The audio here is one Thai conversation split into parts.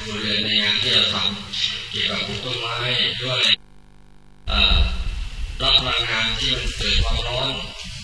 ครัวเรือนในงานที่เราทำเกี่ยวกับปลูกต้นไม้ด้วยรับพลังงานที่มันเกิดความร้อน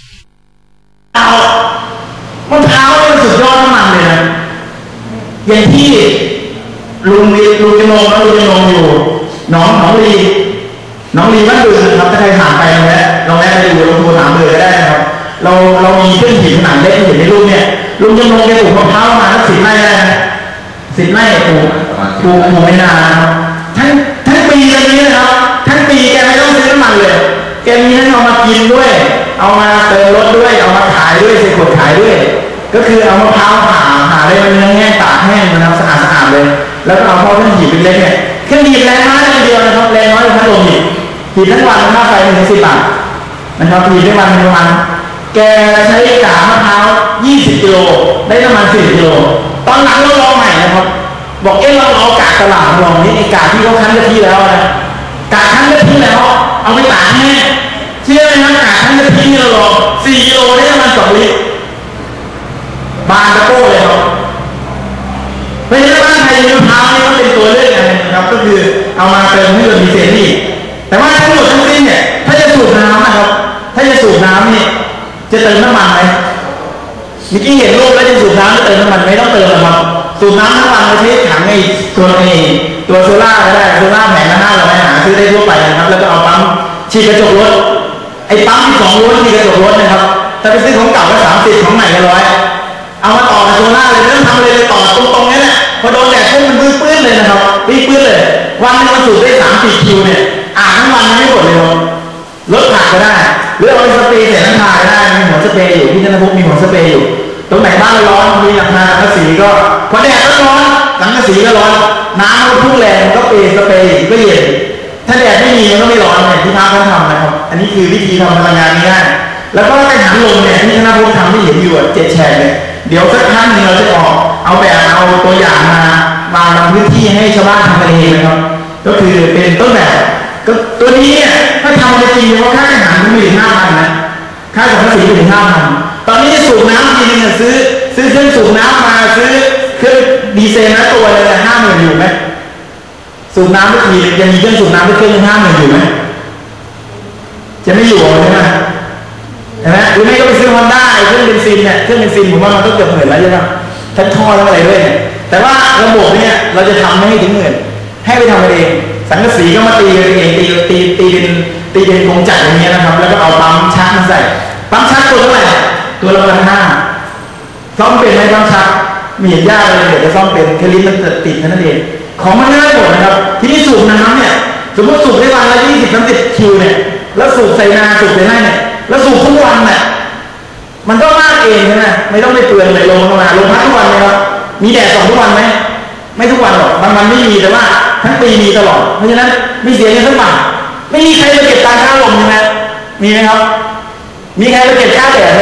มะพร้าวนี่มันสุดยอดน้ำมันเลยนะอย่างที่ลุงจะมองอยู่หนองลีบ้านดูนะครับถ้าใครผ่านไปลองแวะไปดูลองโทรถามเลยก็ได้นะครับเรามีเครื่องหินขนาดเล็กที่เห็นในรูปเนี่ยลุงจะมองแกปลูกมะพร้าวมาทั้ง10 ไร่ได้นะ10 ไร่ปลูกไม่นานนะครับทั้งปีแบบนี้นะครับทั้งปีแกไม่ต้องซื้อน้ำมันเลยแกมีทั้งเอามากินด้วยเอามาเติมรถด้วยเอามาขายด้วยใส่ขวดขายด้วยก็คือเอามะพร้าวผ่าเลยมันเนื้อแห้งตากแห้งนะครับสะอาดเลยแล้วก็เอาเข้าเครื่องหีบเป็นเล็กเนี่ยเครื่องหีบแรงน้อยอย่างเดียวนะครับแรงน้อยกว่าพัดลมหีบทั้งวันค่าไฟ110 บาทนะครับหีบได้วันประมาณแกใช้กากมะพร้าว20 กิโลได้น้ำมัน40 กิโลตอนหลังเราลองใหม่นะครับบอกเราเอากากตลาดลองนี่ไอ้กากที่เขาคั้นกะทิแล้วนะกากคั้นกะทิแล้วเอาไปตากแห้งเชื่อไหมครับกากคั้นกะทิที่เราลอง4 กิโลได้น้ำมัน2 ลิตรบานตะโก้เลยครับเพราะฉะนั้นบ้านไทยมะพร้าวนี่ก็เป็นตัวเลือกนะครับก็คือเอามาเติมให้เรามีเศษนี่แต่ว่าทั้งหมดทั้งสิ้นเนี่ยถ้าจะสูบน้ำนะครับถ้าจะสูบน้ำนี่จะเติมน้ำมันไหมเมื่อกี้เห็นรูปแล้วจะสูบน้ำจะเติมน้ำมันไม่ต้องเติมนะครับสูบน้ำทั้งวันเราใช้ถังไอ้ตัวโซล่าก็ได้โซล่าแผงละ500เราไปหาซื้อได้ทั่วไปนะครับแล้วก็เอาปั๊มฉีดกระจกรถไอ้ปั๊มที่2 โวลต์ฉีดกระจกรถนะครับถ้าไปซื้อของเก่าก็30ของใหม่ก็100เอามาต่อกับโซล่าเลยไม่ต้องทำเลยต่อตรงนี้แหละพอโดนแดดพุ่งมันปื้นเลยนะครับปื้นเลยวันนึงมันสูบได้3-4 คิวเนี่ยทั้งวันไม่หมดเลยครับลดผักก็ได้หรือเอาไปสเปรย์ใส่น้ำทาได้มีหัวสเปรย์อยู่ที่ธนบุรีมีหัวสเปรย์อยู่ตรงไหนบ้านร้อนมีหลังคาสังกะสีก็พอแดดร้อนสังกะสีก็ร้อนน้ำมันพุ่งแรงก็สเปรย์ก็เย็นถ้าแดดไม่มีมันก็ไม่ร้อนเนี่ยที่พาเขาทำนะครับอันนี้คือวิธีทำพลังงานง่ายแล้วก็กังหันลมเนี่ยที่ธนบุรีทำที่เห็นอยู่7 แฉกเนี่ยเดี๋ยวสักครั้งนึงเราจะเอาตัวอย่างมาทำพื้นที่ให้ชาวบ้านทำกันเองนะครับก็คือเป็นต้นแบบก็ตัวนี้เนี่ยถ้าทำจริงๆว่าค่าอาหารมันไม่ถึง5,000นะค่าสังกะสีไม่ถึง5,000ตอนนี้สูบน้ำทีนึงซื้อเครื่องสูบน้ำมาซื้อเครื่องดีเซลนะตัวเลย50,000อยู่ไหมสูบน้ำทุกทียังมีเครื่องสูบน้ำทุกเครื่อง50,000อยู่ไหมจะไม่อยู่ใช่ไหมเห็นไหมหรือไม่ก็ไปซื้อฮอนด้าเครื่องเบนซินเนี่ยเครื่องเบนซินผมว่ามันก็เกือบ10,000แล้วใช่ไหมทั้งท่อทั้งอะไรด้วยแต่ว่าระบบเนี่ยเราจะทำไม่ให้ถึง10,000ให้ไปทำเองสังกะสีก็มาตีกันเองตีเป็นกงจักรอย่างเงี้ยนะครับแล้วก็เอาปั๊มชักมาใส่ปั๊มชักตัวเท่าไหร่ตัวละ1,500ซ่อมเป็นไหมปั๊มชักมียากเลยเดี๋ยวจะซ่อมเป็นแค่ลิ้นมันติดแค่นั้นเองของมันง่ายหมดนะครับทีนี้สูบน้ำเนี่ยสมมติสูบได้วันละ20-30 คิวเนี่ยแล้วสูบใส่นาสูบใส่ไร่เนี่ยแล้วสูบทุกวันเนี่ยมันก็มากเองใช่ไหมไม่ต้องไปเปลืองเลยลงมาลงพักทุกวันเลยครับมีแดดส่องทุกวันไหมไม่ทุกวันหรอกบางวันไม่มีแต่ว่าทั้งปีมีตลอดเพราะฉะนั้นไม่เสียเงินสักบาทไม่มีใครไปเก็บตังค่าลมใช่ไหมมีไหมครับมีใครไปเก็บค่าแดดไหม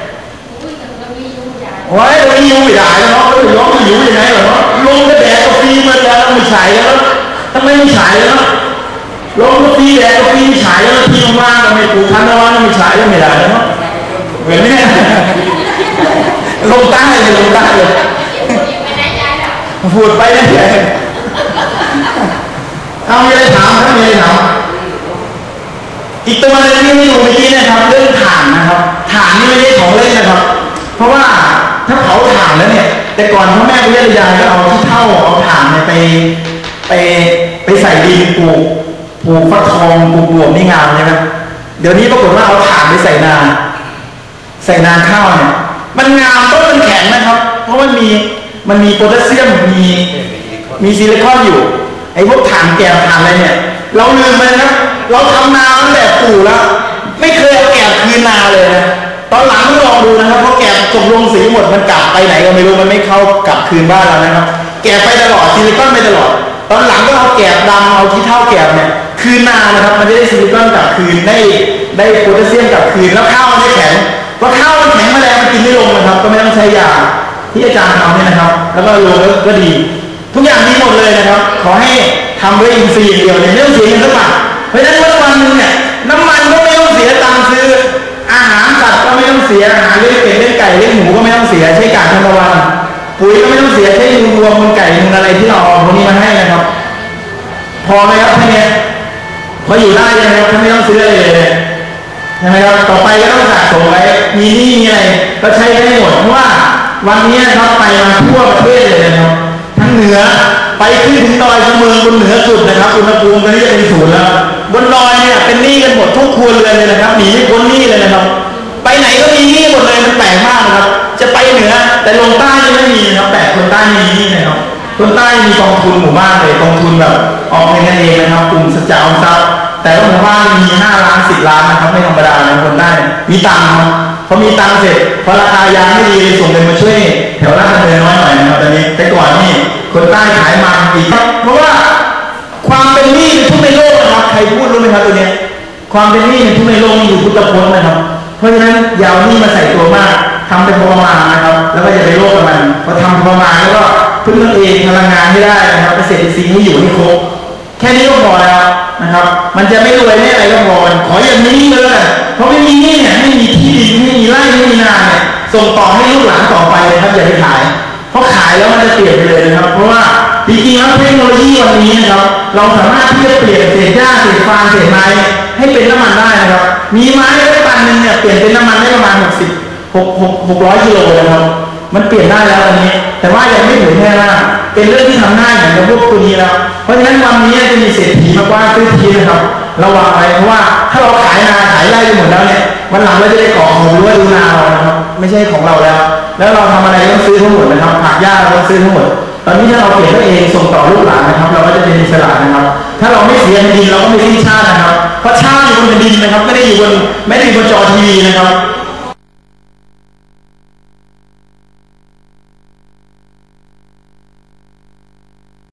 โอ้ยเราไม่ยุ่งไม่ได้แล้วเนาะเราย้อมไม่ยุ่งยังไงหรอเนาะลมก็แดดก็ฟรีมาแล้วไม่ฉายแล้วทำไมไม่ฉายแล้วลมก็ฟรีแดดก็ฟรีไม่ฉายแล้วที่มากๆเราไม่ปลูกพันธุ์แล้วไม่ฉายแล้วไม่ได้แล้วเนาะเหมือนไหมเนี่ยลมใต้เลยพูดไปนะเอามีอะไรถามครับมีอะไรถามอีกตัวนึงที่ให้ดูเมื่อกี้นะครับเรื่องถ่านนะครับถ่านนี่ไม่ใช่ของเล่นนะครับเพราะว่าถ้าเผาถ่านแล้วเนี่ยแต่ก่อนพ่อแม่คุณย่าตายายก็เอาที่เท่าเอาถ่านเนี่ยไปใส่ดินปลูกฟักทองปลูกบวบนี่งามใช่ไหมเดี๋ยวนี้ปรากฏว่าเอาถ่านไปใส่นาข้าวเนี่ยมันงามต้นมันแข็งนะครับเพราะมันมีโพแทสเซียมมีซิลิคอนอยู่ไอ้พวกถ่านแก้วถ่านอะไรเนี่ยเราลืมไปนะเราทำนาตั้งแต่ปู่แล้วไม่เคยเอาแก้วคืนนาเลยนะตอนหลังต้องลองดูนะครับเพราะแก้วตกลงสีหมดมันกลับไปไหนก็ไม่รู้มันไม่เข้ากลับคืนบ้านเรานะครับแก้วไปตลอดซิลิคอนไปตลอดตอนหลังก็เอาแก้วดำเอาที่เท่าแก้วเนี่ยคืนนานะครับมันจะได้ซิลิคอนกลับคืนได้โพแทสเซียมกลับคืนแล้วข้าวมันจะแข็งเพราะข้าวมันแข็งแมลงมันกินไม่ลงนะครับก็ไม่ต้องใช้ยาที่อาจารย์ทำเนี่ยนะครับแล้วก็ลงก็ดีทุกอย่างดีหมดเลยนะครับขอให้ทำด้วยอินทรีย์อย่างเดียวเนี่ยไม่ต้องเสียเงินสักบาทเพราะฉะนั้นวันนึงเนี่ยน้ำมันก็ไม่ต้องเสียตังค์ซื้ออาหารสัตว์ก็ไม่ต้องเสียอาหารเลี้ยงเป็ดเลี้ยงไก่เลี้ยงหมูก็ไม่ต้องเสียใช้กากธรรมวันปุ๋ยก็ไม่ต้องเสียใช้มูลวัวมูลไก่มูลอะไรที่เราเอาพวกนี้มาพอไหมครับแค่นี้พออยู่ได้ยังไงครับถ้าไม่ต้องซื้ออะไรเลยใช่ไหมครับต่อไปก็ต้องสะสมไว้มีหนี้มีอะไรก็ใช้ได้หมดเพราะว่าวันนี้นะครับไปมาทั่วประเทศเลยนะครับทั้งเหนือไปขึ้นถึงดอยเมืองบนเหนือสุดนะครับอุณหภูมิตอนนี้จะเป็นศูนย์แล้วบนดอยเนี่ยเป็นหนี้กันหมดทุกครัวเรือนเลยนะครับหนีไม่พ้นหนี้เลยนะครับไปไหนก็มีหนี้หมดเลยมันแปลกมากนะครับจะไปเหนือแต่ลงใต้ยังไม่มีนะครับแต่คนใต้มีหนี้นะครับคนใต้มีกองทุนหมู่บ้านเลยกองทุนแบบออกเงินกันเองนะครับกลุ่มสัจจะออมทรัพย์แต่ละหมู่บ้านมี5 ล้าน10 ล้านนะครับไม่ธรรมดานะคนใต้มีตังค์ครับพอมีตังค์เสร็จพอราคายางไม่ดีส่งเงินมาช่วยแถวราชดำเนินน้อยหน่อยนะครับตอนนี้แต่ก่อนนี่คนใต้ขายมันอีกเพราะว่าความเป็นหนี้เป็นทุกในโลกนะครับใครพูดรู้ไหมครับตัวนี้ความเป็นหนี้เป็นทุกในโลกอยู่พุทธพจน์นะครับเพราะฉะนั้นอย่าเอาหนี้มาใส่ตัวมากทำเป็นพอประมาณนะครับแล้วก็อย่าไปโลภกับมันพอทำพอประมาณแล้วก็พึ่งตนเองพลังงานให้ได้นะครับเกษตรอินทรีย์ให้อยู่ให้ครบแค่นี้ก็พอแล้วนะครับมันจะไม่รวยไม่อะไรก็พอขออย่างนี้เลยเพราะไม่มีหนี้เนี่ยไม่มีที่ดินไม่มีไร่ไม่มีนาเนี่ยส่งต่อให้ลูกหลานต่อไปนะครับอย่าไปขายเพราะขายแล้วมันจะเปลี่ยนไปเลยนะครับเพราะว่าจริงๆแล้วเทคโนโลยีวันนี้นะครับเราสามารถที่จะเปลี่ยนเศษหญ้าเศษฟางเศษไม้ให้เป็นน้ำมันได้นะครับมีไม้ได้ตันนึงเนี่ยเปลี่ยนเป็นน้ำมันได้ประมาณ600 กิโลนะครับมันเปลี่ยนได้แล้วตอนนี้แต่ว่ายังไม่ถึงแค่ว่าเป็นเรื่องที่ทำง่ายเหมือนกับพวกตัวนี้แล้วเพราะฉะนั้นวันนี้จะมีเศรษฐีมากว่าซื้อทีนะครับระวังไว้เพราะว่าถ้าเราขายนาขายไร่ไปหมดแล้วเนี่ยวันหลังเราจะได้ก่อของรั้วดูนาเรานะครับไม่ใช่ของเราแล้วเราทำอะไรต้องซื้อทั้งหมดนะครับผักหญ้าเราต้องซื้อทั้งหมดตอนนี้ถ้าเราเปลี่ยนตัวเองส่งต่อลูกหลานนะครับเราก็จะเป็นอิสระนะครับถ้าเราไม่เสียดินเราก็ไม่สิ้นชาตินะครับเพราะชาติอยู่บนดินนะครับไม่ได้อยู่บนจอทีวีนะครับ